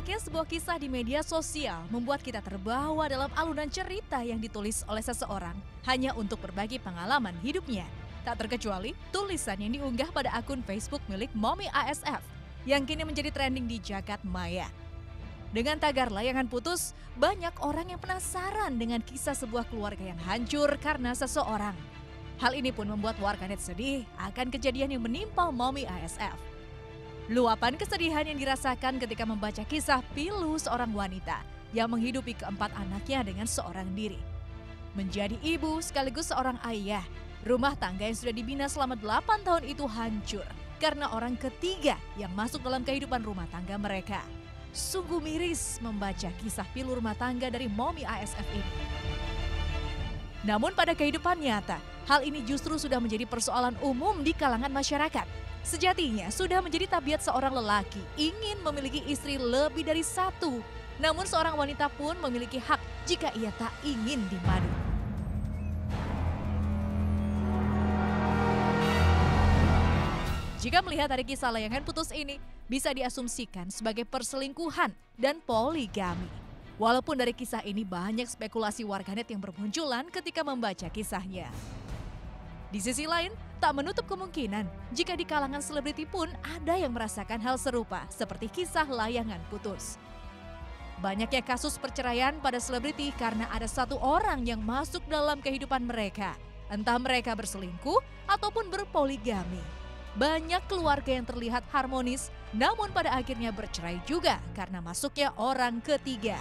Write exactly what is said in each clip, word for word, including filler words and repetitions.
Banyaknya sebuah kisah di media sosial membuat kita terbawa dalam alunan cerita yang ditulis oleh seseorang hanya untuk berbagi pengalaman hidupnya. Tak terkecuali tulisan yang diunggah pada akun Facebook milik Mommy A S F yang kini menjadi trending di jagat maya. Dengan tagar layangan putus, banyak orang yang penasaran dengan kisah sebuah keluarga yang hancur karena seseorang. Hal ini pun membuat warganet sedih akan kejadian yang menimpa Mommy A S F. Luapan kesedihan yang dirasakan ketika membaca kisah pilu seorang wanita yang menghidupi keempat anaknya dengan seorang diri. Menjadi ibu sekaligus seorang ayah, rumah tangga yang sudah dibina selama delapan tahun itu hancur karena orang ketiga yang masuk dalam kehidupan rumah tangga mereka. Sungguh miris membaca kisah pilu rumah tangga dari Mommy A S F ini. Namun pada kehidupan nyata, hal ini justru sudah menjadi persoalan umum di kalangan masyarakat. Sejatinya sudah menjadi tabiat seorang lelaki ingin memiliki istri lebih dari satu. Namun seorang wanita pun memiliki hak jika ia tak ingin dimadu. Jika melihat dari kisah layangan putus ini, bisa diasumsikan sebagai perselingkuhan dan poligami. Walaupun dari kisah ini banyak spekulasi warganet yang bermunculan ketika membaca kisahnya. Di sisi lain, tak menutup kemungkinan jika di kalangan selebriti pun ada yang merasakan hal serupa seperti kisah layangan putus. Banyaknya kasus perceraian pada selebriti karena ada satu orang yang masuk dalam kehidupan mereka. Entah mereka berselingkuh ataupun berpoligami. Banyak keluarga yang terlihat harmonis namun pada akhirnya bercerai juga karena masuknya orang ketiga.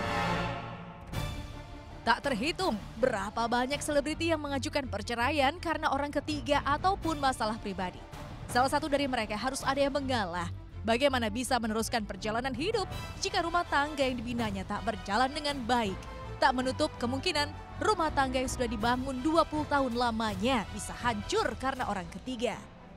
Tak terhitung berapa banyak selebriti yang mengajukan perceraian karena orang ketiga ataupun masalah pribadi. Salah satu dari mereka harus ada yang mengalah. Bagaimana bisa meneruskan perjalanan hidup jika rumah tangga yang dibinanya tak berjalan dengan baik? Tak menutup kemungkinan rumah tangga yang sudah dibangun dua puluh tahun lamanya bisa hancur karena orang ketiga.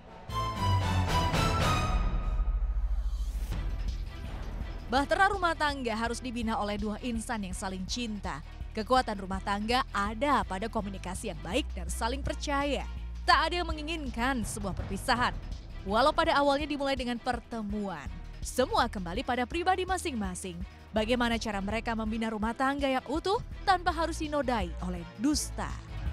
Bahtera rumah tangga harus dibina oleh dua insan yang saling cinta. Kekuatan rumah tangga ada pada komunikasi yang baik dan saling percaya. Tak ada yang menginginkan sebuah perpisahan. Walau pada awalnya dimulai dengan pertemuan, semua kembali pada pribadi masing-masing. Bagaimana cara mereka membina rumah tangga yang utuh tanpa harus dinodai oleh dusta.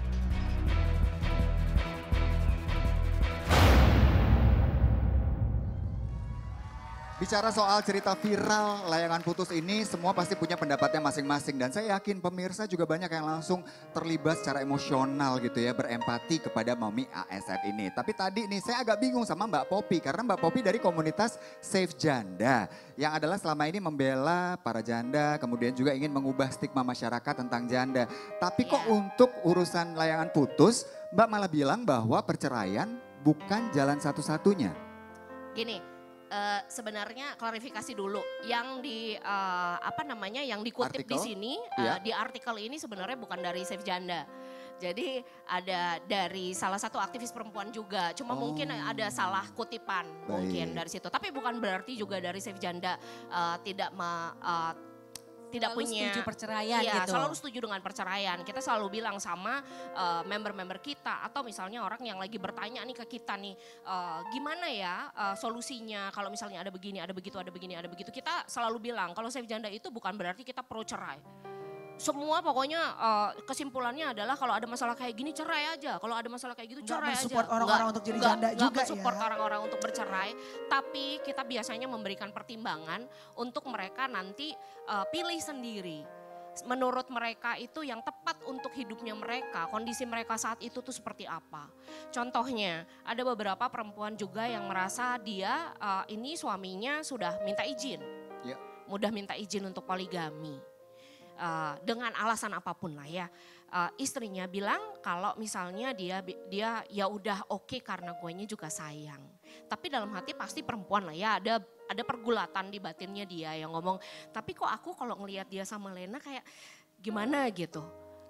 Bicara soal cerita viral layangan putus ini, semua pasti punya pendapatnya masing-masing. Dan saya yakin pemirsa juga banyak yang langsung terlibat secara emosional gitu ya, berempati kepada Mommy A S F ini. Tapi tadi nih saya agak bingung sama Mbak Poppy, karena Mbak Poppy dari komunitas Save Janda. Yang adalah selama ini membela para janda, kemudian juga ingin mengubah stigma masyarakat tentang janda. Tapi kok untuk urusan layangan putus, Mbak malah bilang bahwa perceraian bukan jalan satu-satunya. Gini. Uh, sebenarnya klarifikasi dulu yang di uh, apa namanya yang dikutip Artikel? di sini uh, Iya. di artikel ini sebenarnya bukan dari Save Janda. Jadi ada dari salah satu aktivis perempuan juga. Cuma Oh. mungkin ada salah kutipan Baik. mungkin dari situ. Tapi bukan berarti juga dari Save Janda uh, tidak me, uh, tidak Selalu punya setuju perceraian iya, gitu. selalu setuju dengan perceraian. Kita selalu bilang sama uh, member-member kita atau misalnya orang yang lagi bertanya nih ke kita nih, uh, gimana ya uh, solusinya kalau misalnya ada begini, ada begitu, ada begini, ada begitu. Kita selalu bilang kalau Save Janda itu bukan berarti kita pro cerai. Semua pokoknya uh, kesimpulannya adalah kalau ada masalah kayak gini cerai aja. Kalau ada masalah kayak gitu Nggak cerai aja. mensupport orang-orang untuk jadi janda nggak juga mensupport ya. orang-orang untuk bercerai. Tapi kita biasanya memberikan pertimbangan untuk mereka nanti uh, pilih sendiri. Menurut mereka itu yang tepat untuk hidupnya mereka, kondisi mereka saat itu tuh seperti apa. Contohnya ada beberapa perempuan juga yang merasa dia uh, ini suaminya sudah minta izin. Ya. Mudah minta izin untuk poligami. Uh, dengan alasan apapun lah ya, uh, istrinya bilang kalau misalnya dia dia ya udah oke okay karena guanya juga sayang. Tapi dalam hati pasti perempuan lah ya, ada ada pergulatan di batinnya dia yang ngomong, tapi kok aku kalau ngelihat dia sama Lena kayak gimana gitu.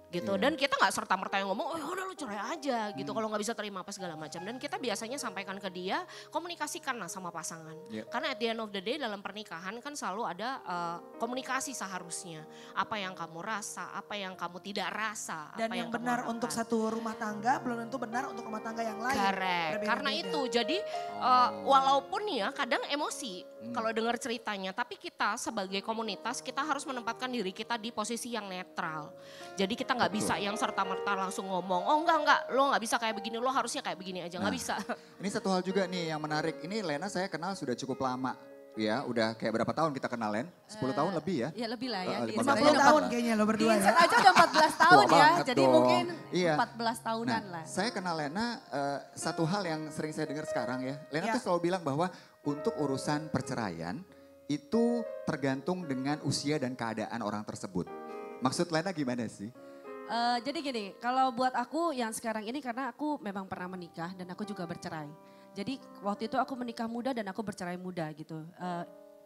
gitu. Iya. Dan kita nggak serta-merta yang ngomong, oh udah lu cerai aja gitu. Kalau nggak bisa terima apa segala macam. Dan kita biasanya sampaikan ke dia, komunikasikanlah sama pasangan. Iya. Karena at the end of the day dalam pernikahan kan selalu ada uh, komunikasi seharusnya. Apa yang kamu rasa, apa yang kamu tidak rasa. Dan apa yang yang kamu benar harapkan. untuk satu rumah tangga belum tentu benar untuk rumah tangga yang lain. Correct. Berbeda-beda. Karena itu jadi uh, walaupun ya kadang emosi Hmm. kalau dengar ceritanya. Tapi kita sebagai komunitas kita harus menempatkan diri kita di posisi yang netral. Jadi kita nggak Betul. bisa yang serta-merta langsung ngomong, oh enggak enggak lo nggak bisa kayak begini, lo harusnya kayak begini aja. Nggak Nah. bisa. Ini satu hal juga nih yang menarik. Ini Lena saya kenal sudah cukup lama. Ya, udah kayak berapa tahun kita kenal Len? sepuluh tahun lebih ya? Ya lebih lah Eh, ya. Di lima lima belas puluh Insight tahun udah- kayaknya lo Di berdua ya. Insight aja udah empat belas tahun Tua ya. banget Jadi dong. mungkin Iya. empat belas tahunan Nah, lah. saya kenal Lena, eh, satu hal yang sering saya dengar sekarang ya. Lena Ya. tuh selalu bilang bahwa untuk urusan perceraian itu tergantung dengan usia dan keadaan orang tersebut. Maksud Lena gimana sih? Eh, jadi gini, kalau buat aku yang sekarang ini karena aku memang pernah menikah dan aku juga bercerai. Jadi waktu itu aku menikah muda dan aku bercerai muda gitu. Eh,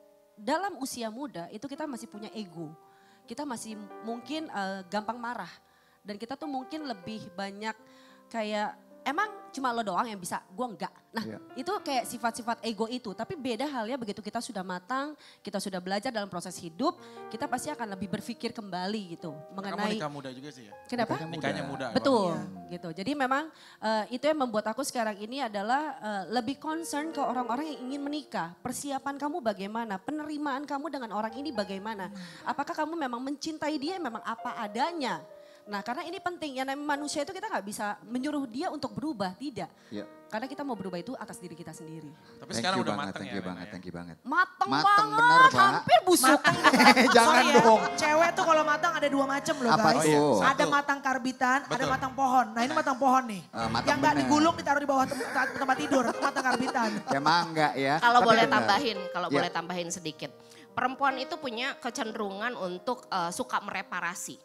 dalam usia muda itu kita masih punya ego. Kita masih mungkin eh, gampang marah. Dan kita tuh mungkin lebih banyak kayak emang cuma lo doang yang bisa, gue enggak. Nah Iya. itu kayak sifat-sifat ego itu. Tapi beda halnya begitu kita sudah matang, kita sudah belajar dalam proses hidup, kita pasti akan lebih berpikir kembali gitu. Kamu Mengenai, nikah muda juga sih ya? kenapa? Nikahnya Nikahnya muda. emang. Betul, Iya. gitu. Jadi memang eh, itu yang membuat aku sekarang ini adalah eh, lebih concern ke orang-orang yang ingin menikah. Persiapan kamu bagaimana? Penerimaan kamu dengan orang ini bagaimana? Apakah kamu memang mencintai dia memang apa adanya? Nah karena ini penting, ya namanya manusia itu kita nggak bisa menyuruh dia untuk berubah, tidak. Ya. Karena kita mau berubah itu atas diri kita sendiri. Tapi Thank sekarang you udah banget, matang thank ya. you Lena banget, ya? thank you banget. Mateng, Mateng banget, bener, Pak. hampir busuk. Jangan Sorry ya, dong. Cewek tuh kalau matang ada dua macam loh Apa guys. tuh? Ada Satu. matang karbitan, ada Betul. matang pohon. Nah ini matang pohon nih. Eh, matang Yang nggak bener. digulung ditaruh di bawah tem- tempat tidur, itu matang karbitan. Ya mangga ya. Kalau Tapi boleh benar. tambahin, kalau Ya. boleh tambahin sedikit. Perempuan itu punya kecenderungan untuk eh, suka mereparasi.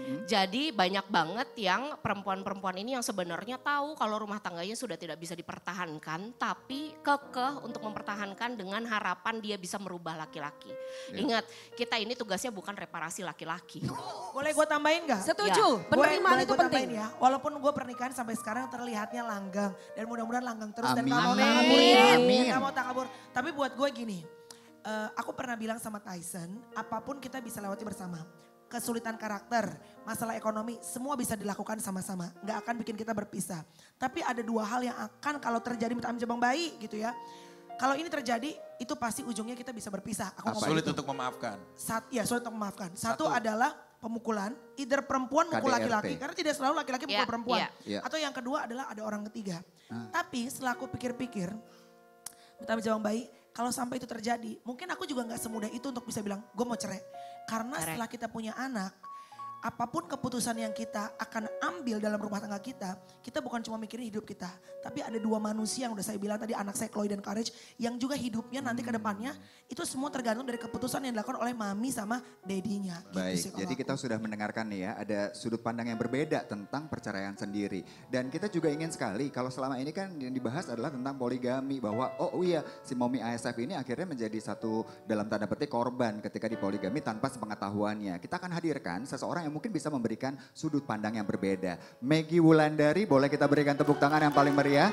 Jadi banyak banget yang perempuan-perempuan ini yang sebenarnya tahu kalau rumah tangganya sudah tidak bisa dipertahankan, tapi kekeh untuk mempertahankan dengan harapan dia bisa merubah laki-laki. Ya. Ingat, kita ini tugasnya bukan reparasi laki-laki. Boleh gue tambahin gak? Setuju, Gue- penerimaan boleh itu gua penting. tambahin ya. Walaupun gue pernikahan sampai sekarang terlihatnya langgang. Dan mudah-mudahan langgang terus dan Amin. gak mau Amin. takabur ya. Amin. Gak mau takabur. Tapi buat gue gini, eh, aku pernah bilang sama Tyson, apapun kita bisa lewati bersama. Kesulitan karakter, masalah ekonomi, semua bisa dilakukan sama-sama. Gak akan bikin kita berpisah. Tapi ada dua hal yang akan kalau terjadi minta jabang bayi gitu ya. Kalau ini terjadi, itu pasti ujungnya kita bisa berpisah. Aku ngomong Sulit itu. untuk memaafkan. Sat, ya sulit untuk memaafkan. Satu, Satu. adalah pemukulan, either perempuan mukul K D R T. laki-laki. Karena tidak selalu laki-laki mukul Ya, perempuan. ya. Ya. Atau yang kedua adalah ada orang ketiga. Ah. Tapi setelah aku pikir-pikir, minta jawab bayi, kalau sampai itu terjadi, mungkin aku juga gak semudah itu untuk bisa bilang, gue mau cerai. Karena Correct. setelah kita punya anak, apapun keputusan yang kita akan ambil dalam rumah tangga kita, kita bukan cuma mikirin hidup kita. Tapi ada dua manusia yang udah saya bilang tadi, anak saya Chloe dan Courage, yang juga hidupnya nanti ke depannya, itu semua tergantung dari keputusan yang dilakukan oleh mami sama dedinya. Gitu Baik, sih kalau jadi aku. kita sudah mendengarkan nih ya, ada sudut pandang yang berbeda tentang perceraian sendiri. Dan kita juga ingin sekali, kalau selama ini kan yang dibahas adalah tentang poligami. Bahwa oh, oh iya, si Momi A S F ini akhirnya menjadi satu dalam tanda petik korban ketika dipoligami tanpa sepengetahuannya. Kita akan hadirkan seseorang yang mungkin bisa memberikan sudut pandang yang berbeda. Maggie Wulandari, boleh kita berikan tepuk tangan yang paling meriah?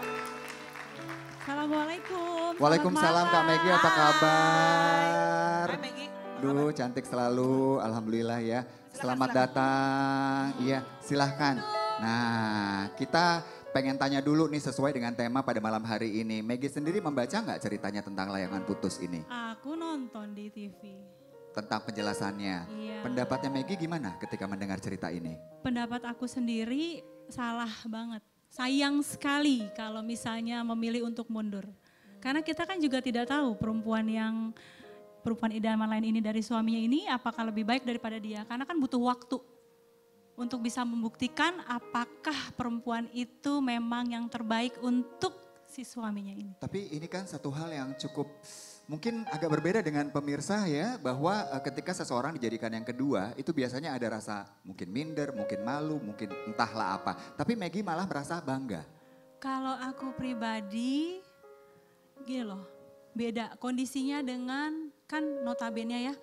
Assalamualaikum. Waalaikumsalam Kak Maggie, apa kabar? Hai Maggie. Duh, cantik selalu, alhamdulillah ya. Selamat datang, iya silahkan. Nah, kita pengen tanya dulu nih sesuai dengan tema pada malam hari ini. Maggie sendiri membaca nggak ceritanya tentang layangan putus ini? Aku nonton di T V. Tentang penjelasannya. Iya. Pendapatnya Maggie gimana ketika mendengar cerita ini? Pendapat aku sendiri salah banget. Sayang sekali kalau misalnya memilih untuk mundur. Karena kita kan juga tidak tahu perempuan yang perempuan idaman lain ini dari suaminya ini apakah lebih baik daripada dia. Karena kan butuh waktu untuk bisa membuktikan apakah perempuan itu memang yang terbaik untuk si suaminya ini. Tapi ini kan satu hal yang cukup mungkin agak berbeda dengan pemirsa ya, bahwa eh, ketika seseorang dijadikan yang kedua itu biasanya ada rasa mungkin minder, mungkin malu, mungkin entahlah apa. Tapi Maggie malah merasa bangga. Kalau aku pribadi, gini loh, beda kondisinya dengan kan notabene ya,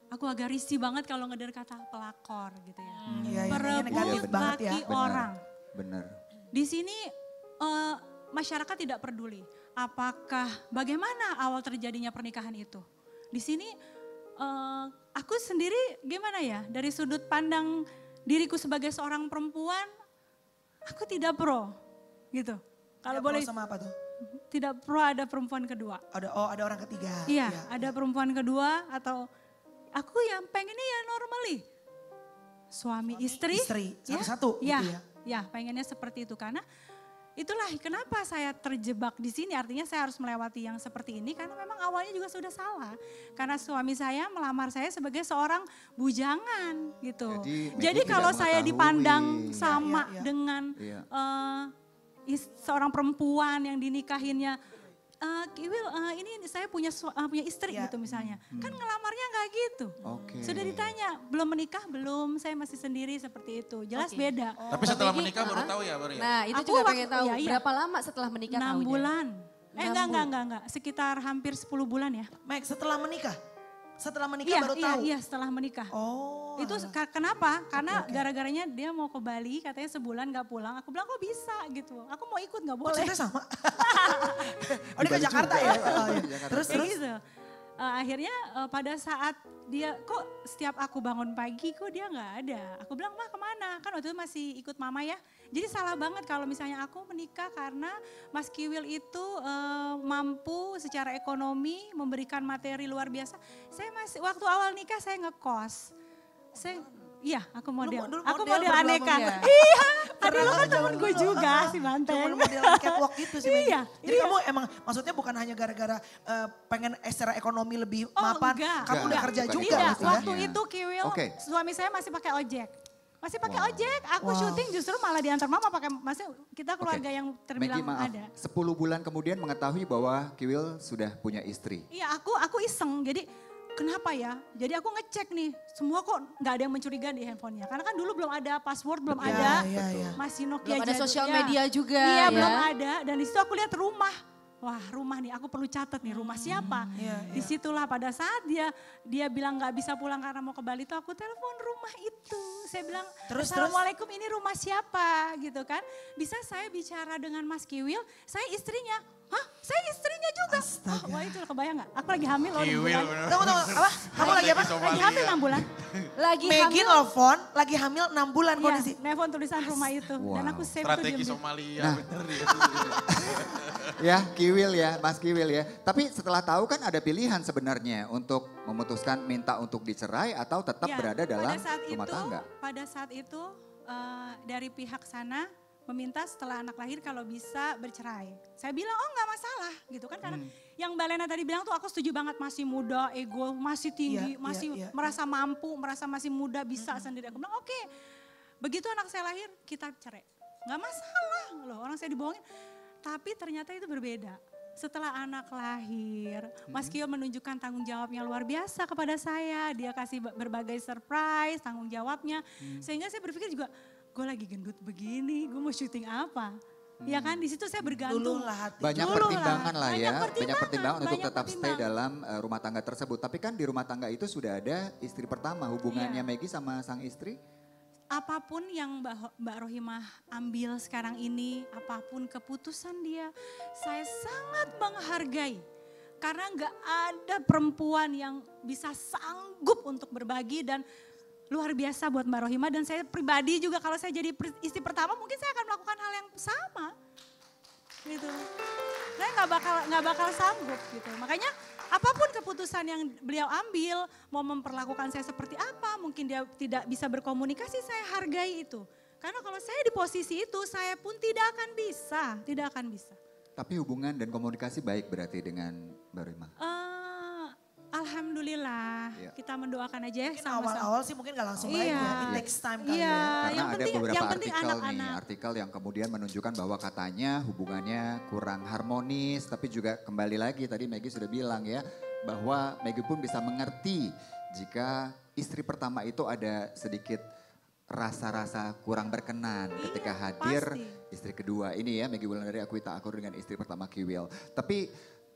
aku agak risih banget kalau ngedengar kata pelakor gitu ya. Hmm, iya, iya, Perebut negatif banget ya. laki Benar. orang. Bener. Di sini eh, masyarakat tidak peduli apakah bagaimana awal terjadinya pernikahan itu. Di sini eh, aku sendiri gimana ya, dari sudut pandang diriku sebagai seorang perempuan, aku tidak pro gitu. Kalau Ya, boleh pro sama apa tuh? tidak pro ada perempuan kedua. Ada oh ada orang ketiga. Iya, ada perempuan kedua atau aku yang pengennya ya normally. Suami, istri. Istri ya, satu-satu ya, gitu ya. ya, pengennya seperti itu karena itulah kenapa saya terjebak di sini. Artinya saya harus melewati yang seperti ini karena memang awalnya juga sudah salah. Karena suami saya melamar saya sebagai seorang bujangan gitu. Jadi, Maggie Jadi tidak kalau saya mengetahui. dipandang Iya, sama iya, iya. dengan Iya. eh, is- seorang perempuan yang dinikahinnya, eh Kiwil eh, ini saya punya su- eh, punya istri Iya. gitu misalnya. Kan ngelamarnya nggak gitu. Oke. Sudah ditanya, belum menikah belum, saya masih sendiri seperti itu. Jelas Oke. beda. Tapi setelah Maggie, menikah baru uh-uh. tahu ya baru ya? Nah itu Aku juga waktu- pengen tahu iya, iya. berapa lama setelah menikah enam tahunya? bulan. Eh Enam enggak, enggak, bulan. enggak, enggak. Sekitar hampir sepuluh bulan ya. Mike setelah menikah? Setelah menikah Iya, baru iya, tahu? iya setelah menikah. Oh. Itu alah. ka- kenapa? Karena Oke, oke. gara-garanya dia mau ke Bali, katanya sebulan gak pulang. Aku bilang kok bisa gitu. Aku mau ikut gak Kok boleh. ceritanya sama? oh Di dia ke Bali Jakarta juga ya? ya? Oh, iya. Jakarta. Terus Kayak terus? gitu. Eh, akhirnya eh, pada saat dia, kok setiap aku bangun pagi kok dia nggak ada. Aku bilang, "Ma kemana?" Kan waktu itu masih ikut mama ya. Jadi salah banget kalau misalnya aku menikah karena Mas Kiwil itu eh, mampu secara ekonomi memberikan materi luar biasa. Saya masih, waktu awal nikah saya ngekos. Saya, iya aku model. dulu Aku model model berdua aneka. sama dia. Iya, Pernah aduh kan zaman temen gue dulu. juga Ah, si Cuma Banteng. model catwalk gitu sih Maggie. Iya, Jadi iya. kamu emang maksudnya bukan hanya gara-gara eh, pengen eh, secara ekonomi lebih Oh, mapan. enggak. Kamu udah Enggak, kerja bukan juga itu. Tidak, berarti ya? waktu Iya. itu Kiwil, Oke. suami saya masih pakai ojek. Masih pakai Wow. ojek, aku Wow. syuting justru malah diantar mama pakai, maksudnya kita keluarga Oke. yang Maggie terbilang maaf, ada. sepuluh bulan kemudian mengetahui bahwa Kiwil sudah punya istri. Iya aku aku iseng, jadi kenapa ya? Jadi aku ngecek nih, semua kok nggak ada yang mencurigakan di handphonenya. Karena kan dulu belum ada password, belum Betul. ada. Iya, iya, iya. Masih Nokia Belum ada jadul, sosial ya. media juga Iya ya. belum ada, dan di situ aku lihat rumah. Wah rumah nih, aku perlu catat nih rumah siapa. Iya, iya. Disitulah pada saat dia dia bilang nggak bisa pulang karena mau ke Bali itu aku telepon rumah itu. Saya bilang, Terus, Assalamualaikum ini rumah siapa gitu kan. Bisa saya bicara dengan Mas Kiwil, saya istrinya. Hah saya istrinya juga. Astaga. Oh, wah itu kebayang gak? Aku lagi hamil loh enam Kiwil bulan. bener. Tunggu, tunggu. Apa? Kamu lagi apa? Lagi hamil enam bulan. Lagi Maggie hamil. nelfon, lagi hamil enam bulan Iya, kondisi. nelfon tulisan rumah itu. Dan Wow. aku save itu Strategi diam-diam. Somalia Nah. bener ya. Ya, Kiwil ya, Mas Kiwil ya. Tapi setelah tahu kan ada pilihan sebenarnya untuk memutuskan minta untuk dicerai atau tetap Ya, berada dalam pada saat rumah itu, tangga. Pada saat itu eh, dari pihak sana meminta setelah anak lahir kalau bisa bercerai. Saya bilang oh nggak masalah gitu kan karena Hmm. yang Mbak Lena tadi bilang tuh aku setuju banget, masih muda, ego masih tinggi, Iya, masih iya, iya. merasa mampu, merasa masih muda bisa sendiri. Aku bilang oke. Begitu anak saya lahir kita cerai. Nggak masalah loh orang saya dibohongin. Tapi ternyata itu berbeda. Setelah anak lahir, Mas Kio menunjukkan tanggung jawabnya luar biasa kepada saya. Dia kasih ba- berbagai surprise, tanggung jawabnya. Sehingga saya berpikir juga, gue lagi gendut begini, gue mau syuting apa? Ya kan, di situ saya bergantung. Dulu lah hati. Banyak Dulu lah. pertimbangan lah, Banyak ya, banyak pertimbangan, pertimbangan untuk banyak tetap stay pertimbangan. dalam eh, rumah tangga tersebut. Tapi kan di rumah tangga itu sudah ada istri pertama, hubungannya Iya. Maggie sama sang istri. Apapun yang Mbak, Ho- Mbak Rohimah ambil sekarang ini, apapun keputusan dia, saya sangat menghargai. Karena nggak ada perempuan yang bisa sanggup untuk berbagi dan luar biasa buat Mbak Rohimah. Dan saya pribadi juga kalau saya jadi per- istri pertama mungkin saya akan melakukan hal yang sama. Gitu. Saya nggak bakal nggak bakal sanggup gitu. Makanya apapun keputusan yang beliau ambil, mau memperlakukan saya seperti apa, mungkin dia tidak bisa berkomunikasi, saya hargai itu. Karena kalau saya di posisi itu, saya pun tidak akan bisa, tidak akan bisa. Tapi hubungan dan komunikasi baik berarti dengan Mbak Rohimah. Eh, Alhamdulillah, Iya. kita mendoakan aja ya Mungkin sama-sama. awal-awal sih mungkin gak langsung baik Iya. ya. It takes time kali Iya. ya. Karena yang ada penting- beberapa yang penting artikel nih, anak-anak. artikel yang kemudian menunjukkan bahwa katanya hubungannya kurang harmonis, tapi juga kembali lagi tadi Maggie sudah bilang ya, bahwa Maggie pun bisa mengerti jika istri pertama itu ada sedikit rasa-rasa kurang berkenan Iya, ketika hadir pasti. istri kedua. Ini ya Maggie Wulandari, aku tak akur dengan istri pertama Kiwil. Tapi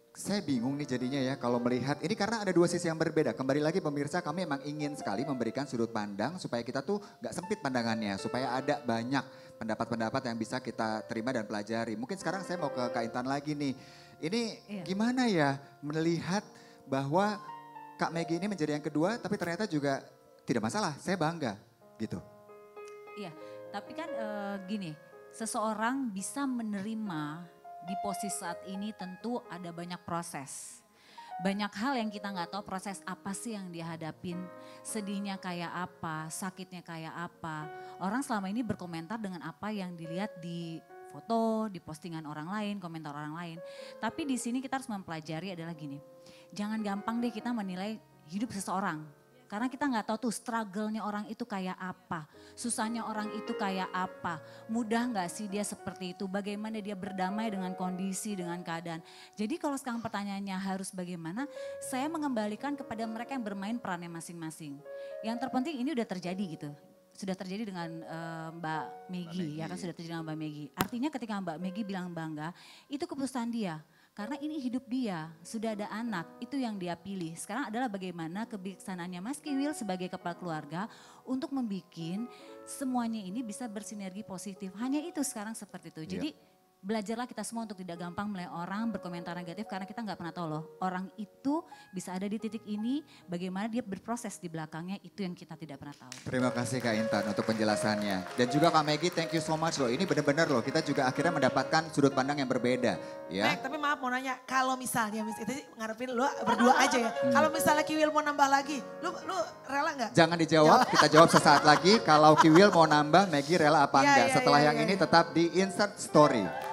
Saya bingung nih jadinya ya kalau melihat ini karena ada dua sisi yang berbeda. Kembali lagi pemirsa, kami memang ingin sekali memberikan sudut pandang supaya kita tuh gak sempit pandangannya. Supaya ada banyak pendapat-pendapat yang bisa kita terima dan pelajari. Mungkin sekarang saya mau ke Kak Intan lagi nih. Ini Iya. gimana ya melihat bahwa Kak Maggie ini menjadi yang kedua tapi ternyata juga tidak masalah, saya bangga gitu. Iya, tapi kan eh, gini, seseorang bisa menerima di posisi saat ini tentu ada banyak proses. Banyak hal yang kita nggak tahu proses apa sih yang dia hadapin, sedihnya kayak apa, sakitnya kayak apa. Orang selama ini berkomentar dengan apa yang dilihat di foto, di postingan orang lain, komentar orang lain. Tapi di sini kita harus mempelajari adalah gini, jangan gampang deh kita menilai hidup seseorang. Karena kita nggak tahu tuh struggle-nya orang itu kayak apa, susahnya orang itu kayak apa, mudah nggak sih dia seperti itu, bagaimana dia berdamai dengan kondisi, dengan keadaan. Jadi kalau sekarang pertanyaannya harus bagaimana, saya mengembalikan kepada mereka yang bermain perannya masing-masing. Yang terpenting ini udah terjadi gitu. Sudah terjadi dengan uh, Mbak Maggie, ya kan sudah terjadi dengan Mbak Maggie. Artinya ketika Mbak Maggie bilang bangga, itu keputusan dia. Karena ini hidup dia, sudah ada anak, itu yang dia pilih. Sekarang adalah bagaimana kebijaksanaannya Mas Kiwil sebagai kepala keluarga untuk membuat semuanya ini bisa bersinergi positif. Hanya itu sekarang seperti itu. Jadi belajarlah kita semua untuk tidak gampang menilai orang berkomentar negatif karena kita nggak pernah tahu loh. Orang itu bisa ada di titik ini, bagaimana dia berproses di belakangnya itu yang kita tidak pernah tahu. Terima kasih Kak Intan untuk penjelasannya. Dan juga Kak Maggie, thank you so much loh. Ini benar-benar loh, kita juga akhirnya mendapatkan sudut pandang yang berbeda. Ya. Meg, tapi maaf mau nanya, kalau misalnya, mis, itu ngarepin lu berdua aja ya. Hmm. Kalau misalnya Kiwil mau nambah lagi, lu lu rela nggak? Jangan dijawab, kita jawab sesaat lagi. Kalau Kiwil mau nambah, Maggie rela apa Iya, enggak. iya, Setelah iya, yang iya. ini tetap di Insert Story.